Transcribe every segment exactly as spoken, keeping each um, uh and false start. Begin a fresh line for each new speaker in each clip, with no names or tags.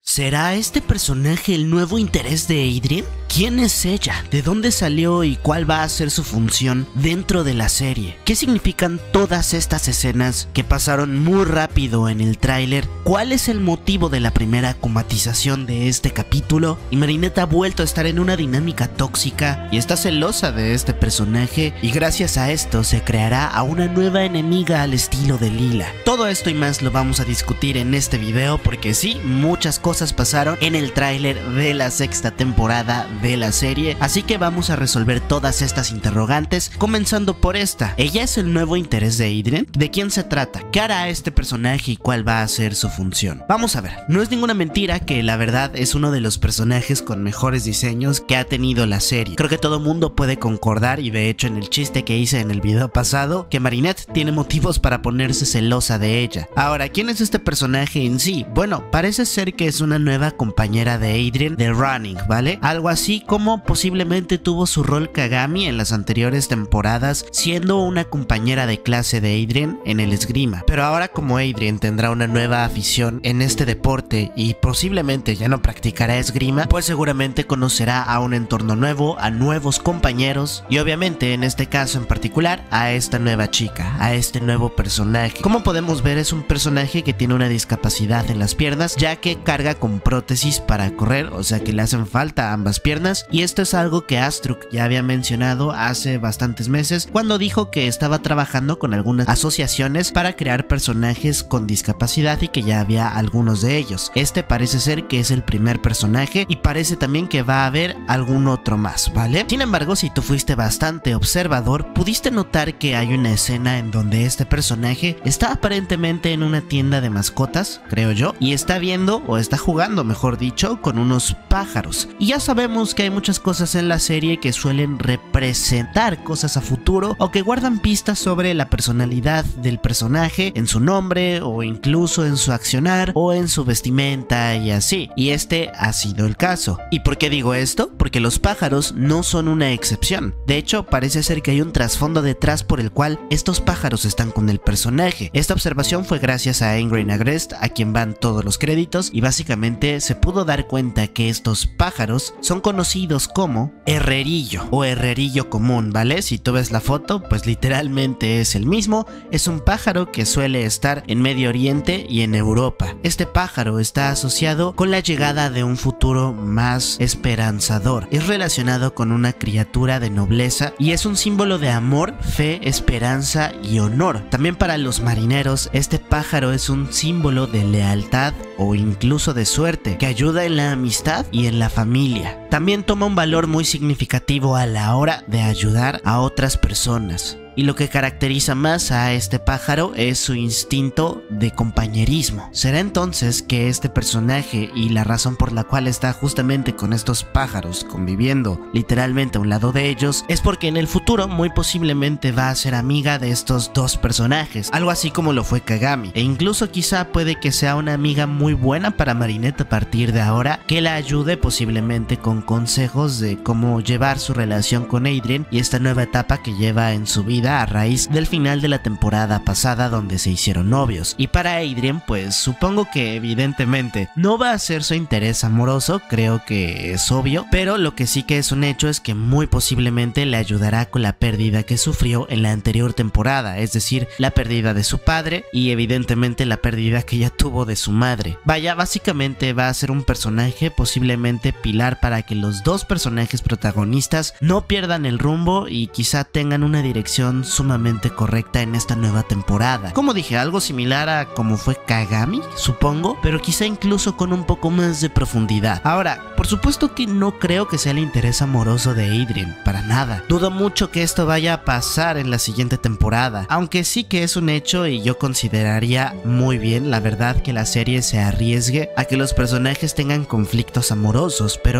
¿Será este personaje el nuevo interés de Adrien? ¿Quién es ella? ¿De dónde salió y cuál va a ser su función dentro de la serie? ¿Qué significan todas estas escenas que pasaron muy rápido en el tráiler? ¿Cuál es el motivo de la primera acumatización de este capítulo? Y Marinette ha vuelto a estar en una dinámica tóxica y está celosa de este personaje, y gracias a esto se creará a una nueva enemiga al estilo de Lila. Todo esto y más lo vamos a discutir en este video, porque sí, muchas cosas pasaron en el tráiler de la sexta temporada de la serie, así que vamos a resolver todas estas interrogantes, comenzando por esta. ¿Ella es el nuevo interés de Adrien? ¿De quién se trata? ¿Qué hará este personaje y cuál va a ser su función? Vamos a ver, no es ninguna mentira que la verdad es uno de los personajes con mejores diseños que ha tenido la serie. Creo que todo mundo puede concordar, y de hecho en el chiste que hice en el video pasado, que Marinette tiene motivos para ponerse celosa de ella. Ahora, ¿quién es este personaje en sí? Bueno, parece ser que es una nueva compañera de Adrien de Running, ¿vale? Algo así como posiblemente tuvo su rol Kagami en las anteriores temporadas, siendo una compañera de clase de Adrien en el esgrima. Pero ahora, como Adrien tendrá una nueva afición en este deporte y posiblemente ya no practicará esgrima, pues seguramente conocerá a un entorno nuevo, a nuevos compañeros y obviamente en este caso en particular a esta nueva chica, a este nuevo personaje. Como podemos ver, es un personaje que tiene una discapacidad en las piernas, ya que carga con prótesis para correr, o sea que le hacen falta ambas piernas. Y esto es algo que Astruc ya había mencionado hace bastantes meses, cuando dijo que estaba trabajando con algunas asociaciones para crear personajes con discapacidad y que ya había algunos de ellos. Este parece ser que es el primer personaje y parece también que va a haber algún otro más, ¿vale? Sin embargo, si tú fuiste bastante observador, pudiste notar que hay una escena en donde este personaje está aparentemente en una tienda de mascotas, creo yo, y está viendo o está jugando, mejor dicho, con unos pájaros. Y ya sabemos que hay muchas cosas en la serie que suelen representar cosas a futuro o que guardan pistas sobre la personalidad del personaje en su nombre o incluso en su accionar o en su vestimenta y así. Y este ha sido el caso. ¿Y por qué digo esto? Porque los pájaros no son una excepción. De hecho, parece ser que hay un trasfondo detrás por el cual estos pájaros están con el personaje. Esta observación fue gracias a Ingrid Agrest, a quien van todos los créditos, y básicamente se pudo dar cuenta que estos pájaros son conocidos como herrerillo o herrerillo común, ¿vale? Si tú ves la foto, pues literalmente es el mismo. Es un pájaro que suele estar en Medio Oriente y en Europa. Este pájaro está asociado con la llegada de un futuro más esperanzador. Es relacionado con una criatura de nobleza y es un símbolo de amor, fe, esperanza y honor. También para los marineros, este pájaro es un símbolo de lealtad o incluso de suerte, que ayuda en la amistad y en la familia. También toma un valor muy significativo a la hora de ayudar a otras personas. Y lo que caracteriza más a este pájaro es su instinto de compañerismo. Será entonces que este personaje, y la razón por la cual está justamente con estos pájaros conviviendo literalmente a un lado de ellos, es porque en el futuro muy posiblemente va a ser amiga de estos dos personajes, algo así como lo fue Kagami, e incluso quizá puede que sea una amiga muy buena para Marinette a partir de ahora, que la ayude posiblemente con consejos de cómo llevar su relación con Adrien y esta nueva etapa que lleva en su vida a raíz del final de la temporada pasada donde se hicieron novios. Y para Adrien, pues supongo que evidentemente no va a ser su interés amoroso, creo que es obvio, pero lo que sí que es un hecho es que muy posiblemente le ayudará con la pérdida que sufrió en la anterior temporada, es decir, la pérdida de su padre y evidentemente la pérdida que ella tuvo de su madre. Vaya, básicamente va a ser un personaje posiblemente pilar para que los dos personajes protagonistas no pierdan el rumbo y quizá tengan una dirección sumamente correcta en esta nueva temporada. Como dije, algo similar a como fue Kagami, supongo, pero quizá incluso con un poco más de profundidad. Ahora, por supuesto que no creo que sea el interés amoroso de Adrien, para nada. Dudo mucho que esto vaya a pasar en la siguiente temporada, aunque sí que es un hecho y yo consideraría muy bien, la verdad, que la serie se arriesgue a que los personajes tengan conflictos amorosos, pero quizá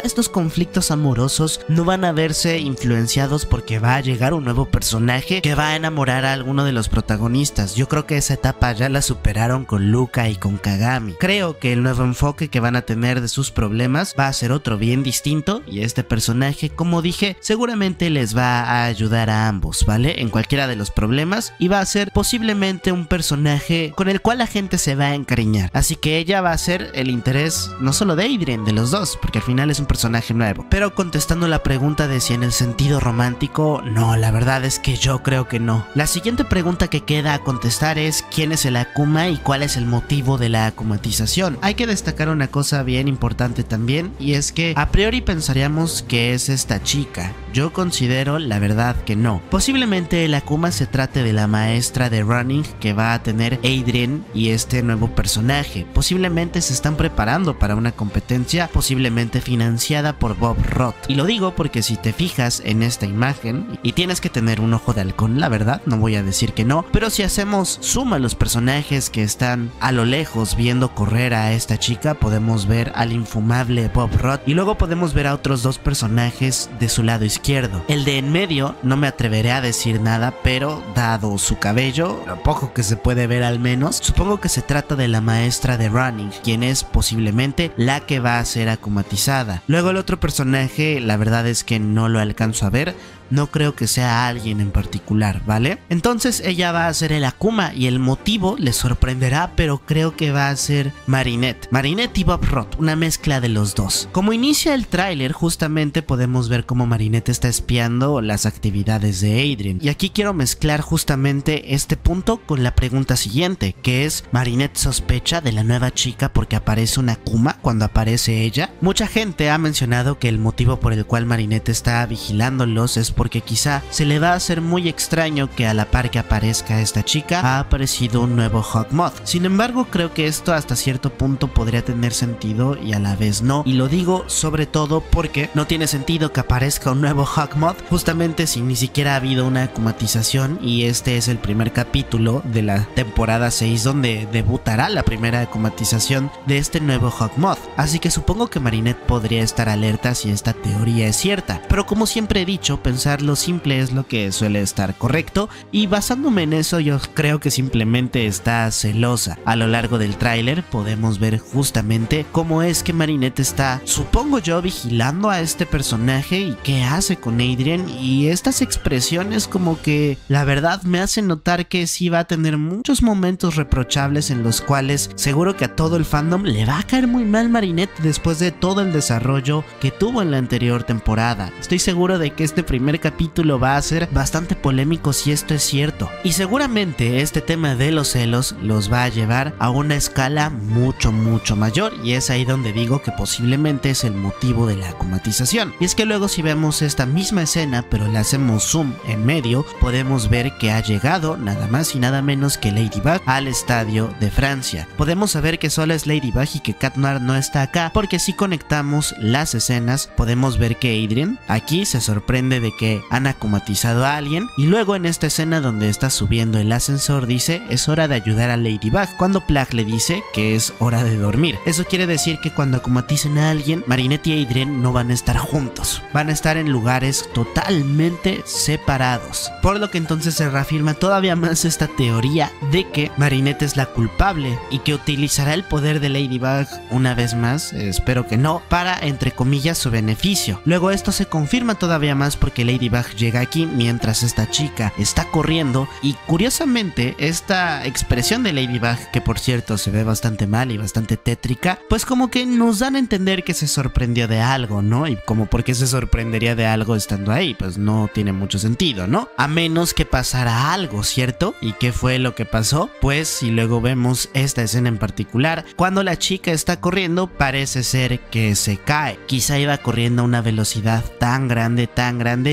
estos conflictos amorosos no van a verse influenciados porque va a llegar un nuevo personaje que va a enamorar a alguno de los protagonistas. Yo creo que esa etapa ya la superaron con Luca y con Kagami. Creo que el nuevo enfoque que van a tener de sus problemas va a ser otro bien distinto, y este personaje, como dije, seguramente les va a ayudar a ambos, ¿vale? En cualquiera de los problemas, y va a ser posiblemente un personaje con el cual la gente se va a encariñar. Así que ella va a ser el interés no solo de Adrien, de los dos, porque al final es un personaje nuevo. Pero contestando la pregunta de si en el sentido romántico, no, la verdad es que yo creo que no. La siguiente pregunta que queda a contestar es ¿quién es el Akuma y cuál es el motivo de la akumatización? Hay que destacar una cosa bien importante también, y es que a priori pensaríamos que es esta chica. Yo considero la verdad que no. Posiblemente el Akuma se trate de la maestra de running que va a tener Adrien y este nuevo personaje. Posiblemente se están preparando para una competencia, posiblemente financiada por Bob Roth. Y lo digo porque si te fijas en esta imagen, y tienes que tener un ojo de halcón, la verdad, no voy a decir que no, pero si hacemos suma los personajes que están a lo lejos viendo correr a esta chica, podemos ver al infumable Bob Roth y luego podemos ver a otros dos personajes de su lado izquierdo. El de en medio no me atreveré a decir nada, pero dado su cabello, lo poco que se puede ver al menos, supongo que se trata de la maestra de running, quien es posiblemente la que va a ser akumatizada. Luego el otro personaje, la verdad es que no lo alcanzo a ver, no creo que sea alguien en particular, ¿vale? Entonces ella va a ser el Akuma y el motivo les sorprenderá, pero creo que va a ser Marinette. Marinette y Bob Roth, una mezcla de los dos. Como inicia el tráiler, justamente podemos ver cómo Marinette está espiando las actividades de Adrien. Y aquí quiero mezclar justamente este punto con la pregunta siguiente, que es ¿Marinette sospecha de la nueva chica porque aparece una Akuma cuando aparece ella? Mucha gente ha mencionado que el motivo por el cual Marinette está vigilándolos es porque quizá se le va a hacer muy extraño que a la par que aparezca esta chica ha aparecido un nuevo Hawkmoth. Sin embargo, creo que esto hasta cierto punto podría tener sentido y a la vez no, y lo digo sobre todo porque no tiene sentido que aparezca un nuevo Hawkmoth justamente si ni siquiera ha habido una akumatización, y este es el primer capítulo de la temporada seis donde debutará la primera akumatización de este nuevo Hawkmoth. Así que supongo que Marinette podría estar alerta si esta teoría es cierta, pero como siempre he dicho, pensar lo simple es lo que suele estar correcto, y basándome en eso yo creo que simplemente está celosa. A lo largo del tráiler podemos ver justamente cómo es que Marinette está, supongo yo, vigilando a este personaje y qué hace con Adrien, y estas expresiones como que la verdad me hacen notar que sí va a tener muchos momentos reprochables en los cuales seguro que a todo el fandom le va a caer muy mal Marinette después de todo el desarrollo que tuvo en la anterior temporada. Estoy seguro de que este primer capítulo va a ser bastante polémico si esto es cierto, y seguramente este tema de los celos los va a llevar a una escala mucho mucho mayor, y es ahí donde digo que posiblemente es el motivo de la akumatización. Y es que luego si vemos esta misma escena pero le hacemos zoom en medio, podemos ver que ha llegado nada más y nada menos que Ladybug al estadio de Francia. Podemos saber que solo es Ladybug y que Cat Noir no está acá, porque si conectamos las escenas podemos ver que Adrien aquí se sorprende de que han akumatizado a alguien, y luego en esta escena donde está subiendo el ascensor dice es hora de ayudar a Ladybug, cuando Plagg le dice que es hora de dormir. Eso quiere decir que cuando akumaticen a alguien, Marinette y Adrien no van a estar juntos, van a estar en lugares totalmente separados, por lo que entonces se reafirma todavía más esta teoría de que Marinette es la culpable y que utilizará el poder de Ladybug una vez más, espero que no, para entre comillas su beneficio. Luego esto se confirma todavía más porque Ladybug llega aquí mientras esta chica está corriendo, y curiosamente esta expresión de Ladybug, que por cierto se ve bastante mal y bastante tétrica, pues como que nos dan a entender que se sorprendió de algo, ¿no? Y como por qué se sorprendería de algo estando ahí, pues no tiene mucho sentido, ¿no? A menos que pasara algo, ¿cierto? ¿Y qué fue lo que pasó? Pues si luego vemos esta escena en particular, cuando la chica está corriendo parece ser que se cae, quizá iba corriendo a una velocidad tan grande, tan grande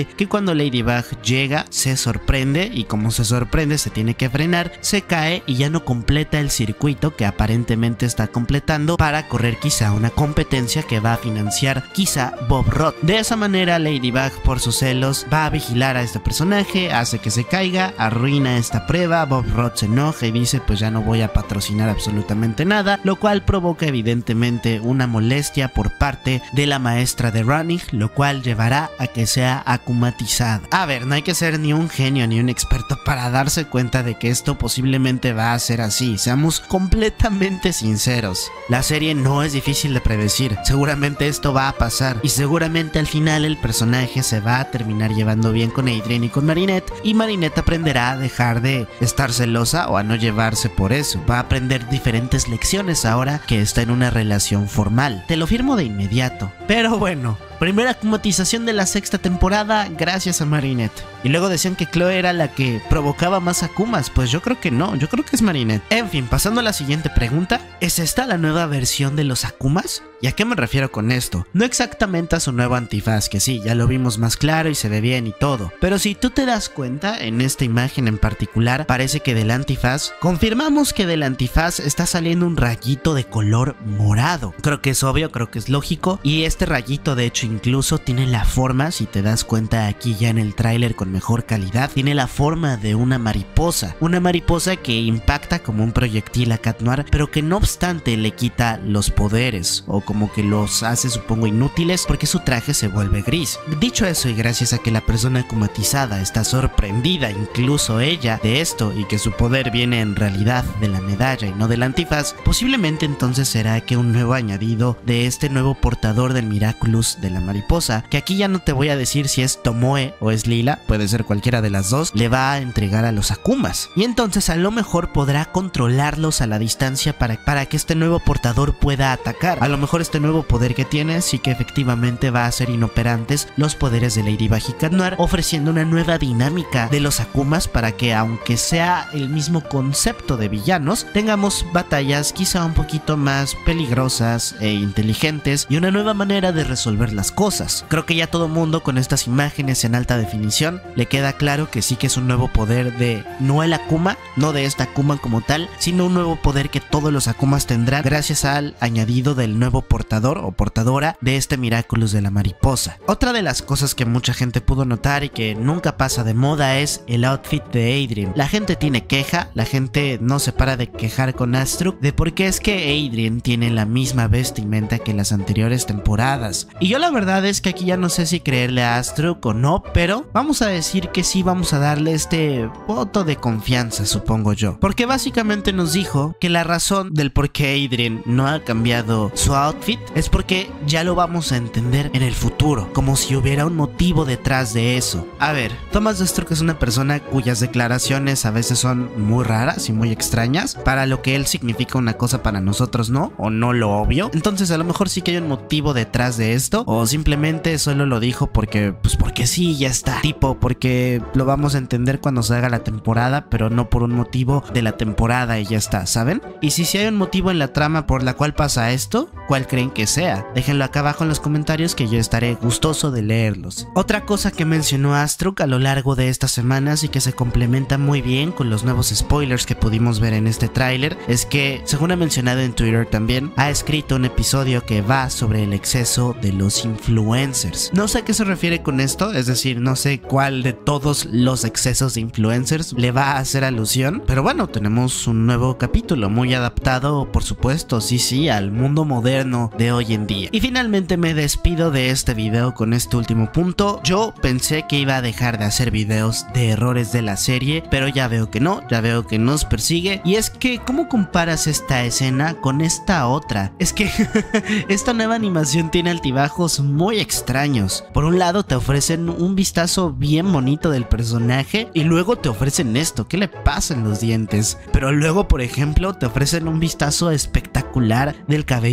que cuando Ladybug llega se sorprende y como se sorprende se tiene que frenar, se cae y ya no completa el circuito que aparentemente está completando para correr quizá una competencia que va a financiar quizá Bob Ross. De esa manera Ladybug por sus celos va a vigilar a este personaje, hace que se caiga, arruina esta prueba, Bob Ross se enoja y dice pues ya no voy a patrocinar absolutamente nada, lo cual provoca evidentemente una molestia por parte de la maestra de running, lo cual llevará a que sea akumatizada. A ver, no hay que ser ni un genio ni un experto para darse cuenta de que esto posiblemente va a ser así, seamos completamente sinceros. La serie no es difícil de predecir, seguramente esto va a pasar y seguramente al final el personaje se va a terminar llevando bien con Adrien y con Marinette y Marinette aprenderá a dejar de estar celosa o a no llevarse por eso, va a aprender diferentes lecciones ahora que está en una relación formal. Te lo firmo de inmediato. Pero bueno, primera akumatización de la sexta temporada gracias a Marinette. Y luego decían que Chloe era la que provocaba más akumas, pues yo creo que no, yo creo que es Marinette. En fin, pasando a la siguiente pregunta, ¿es esta la nueva versión de los akumas? ¿Y a qué me refiero con esto? No exactamente a su nuevo antifaz, que sí, ya lo vimos más claro y se ve bien y todo, pero si tú te das cuenta, en esta imagen en particular, parece que del antifaz, confirmamos que del antifaz está saliendo un rayito de color morado. Creo que es obvio, creo que es lógico, y este rayito de hecho incluso tiene la forma, si te das cuenta aquí ya en el tráiler con mejor calidad, tiene la forma de una mariposa, una mariposa que impacta como un proyectil a Cat Noir, pero que no obstante le quita los poderes, o como que los hace supongo inútiles porque su traje se vuelve gris. Dicho eso y gracias a que la persona akumatizada está sorprendida incluso ella de esto y que su poder viene en realidad de la medalla y no del antifaz, posiblemente entonces será que un nuevo añadido de este nuevo portador del Miraculous de la mariposa, que aquí ya no te voy a decir si es Tomoe o es Lila, puede ser cualquiera de las dos, le va a entregar a los akumas y entonces a lo mejor podrá controlarlos a la distancia para, para que este nuevo portador pueda atacar. A lo mejor este nuevo poder que tiene sí que efectivamente va a hacer inoperantes los poderes de Ladybug y Cat Noir, ofreciendo una nueva dinámica de los akumas para que aunque sea el mismo concepto de villanos, tengamos batallas quizá un poquito más peligrosas e inteligentes y una nueva manera de resolver las cosas. Creo que ya todo mundo con estas imágenes en alta definición le queda claro que sí que es un nuevo poder de no el akuma, no de esta akuma como tal, sino un nuevo poder que todos los akumas tendrán gracias al añadido del nuevo portador o portadora de este Miraculous de la mariposa. Otra de las cosas que mucha gente pudo notar y que nunca pasa de moda es el outfit de Adrien. La gente tiene queja, la gente no se para de quejar con Astruk de por qué es que Adrien tiene la misma vestimenta que las anteriores temporadas. Y yo la verdad es que aquí ya no sé si creerle a Astruk o no, pero vamos a decir que sí vamos a darle este voto de confianza, supongo yo. Porque básicamente nos dijo que la razón del por qué Adrien no ha cambiado su outfit es porque ya lo vamos a entender en el futuro, como si hubiera un motivo detrás de eso. A ver, Thomas Destruck es una persona cuyas declaraciones a veces son muy raras y muy extrañas, para lo que él significa una cosa para nosotros no, o no lo obvio. Entonces a lo mejor sí que hay un motivo detrás de esto, o simplemente solo lo dijo porque, pues porque sí, ya está. Tipo, porque lo vamos a entender cuando se haga la temporada, pero no por un motivo de la temporada y ya está, ¿saben? Y si sí hay un motivo en la trama por la cual pasa esto, ¿cuál creen que sea? Déjenlo acá abajo en los comentarios que yo estaré gustoso de leerlos. Otra cosa que mencionó Astruk a lo largo de estas semanas y que se complementa muy bien con los nuevos spoilers que pudimos ver en este tráiler es que, según ha mencionado en Twitter también, ha escrito un episodio que va sobre el exceso de los influencers. No sé a qué se refiere con esto, es decir, no sé cuál de todos los excesos de influencers le va a hacer alusión, pero bueno, tenemos un nuevo capítulo muy adaptado, por supuesto, sí sí, al mundo moderno de hoy en día. Y finalmente me despido de este video con este último punto. Yo pensé que iba a dejar de hacer videos de errores de la serie, pero ya veo que no, ya veo que nos persigue. Y es que, ¿cómo comparas esta escena con esta otra? Es que esta nueva animación tiene altibajos muy extraños. Por un lado te ofrecen un vistazo bien bonito del personaje y luego te ofrecen esto, ¿qué le pasa en los dientes? Pero luego, por ejemplo, te ofrecen un vistazo espectacular del cabello de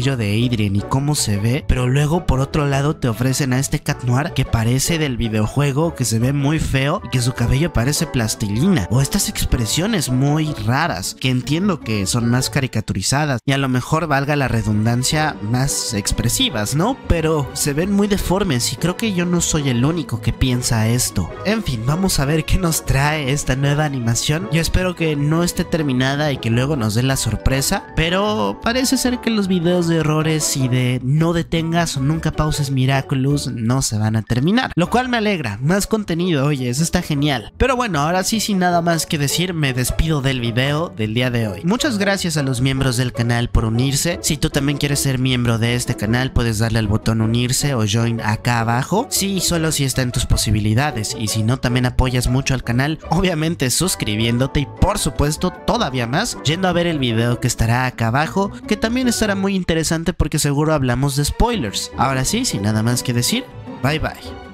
Adrien y cómo se ve, pero luego por otro lado te ofrecen a este Cat Noir que parece del videojuego, que se ve muy feo y que su cabello parece plastilina, o estas expresiones muy raras que entiendo que son más caricaturizadas y a lo mejor, valga la redundancia, más expresivas, ¿no? Pero se ven muy deformes y creo que yo no soy el único que piensa esto. En fin, vamos a ver qué nos trae esta nueva animación. Yo espero que no esté terminada y que luego nos dé la sorpresa, pero parece ser que los videos de errores y de no detengas o nunca pauses Miraculous no se van a terminar, lo cual me alegra. Más contenido, oye, eso está genial. Pero bueno, ahora sí, sin nada más que decir, me despido del video del día de hoy. Muchas gracias a los miembros del canal por unirse. Si tú también quieres ser miembro de este canal, puedes darle al botón unirse o join acá abajo, sí, solo si está en tus posibilidades, y si no, también apoyas mucho al canal, obviamente suscribiéndote y por supuesto todavía más yendo a ver el video que estará acá abajo, que también estará muy interesante porque seguro hablamos de spoilers. Ahora sí, sin nada más que decir, bye bye.